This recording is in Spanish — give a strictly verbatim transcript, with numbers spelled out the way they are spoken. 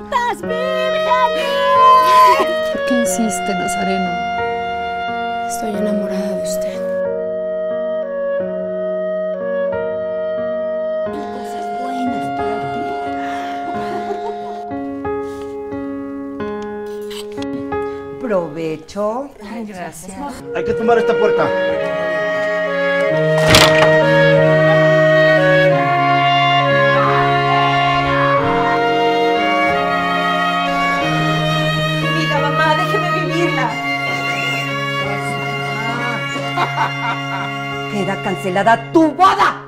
Josefitas Vírgenes. ¿Por qué insiste, Nazareno? Estoy enamorada de usted. Cosas buenas para ti. Provecho. Ay, gracias. Hay que tomar esta puerta. Vida, mamá, déjeme vivirla. Queda cancelada tu boda.